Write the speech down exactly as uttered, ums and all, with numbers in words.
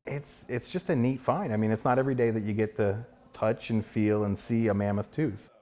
it's it's just a neat find. I mean, it's not every day that you get to touch and feel and see a mammoth tooth.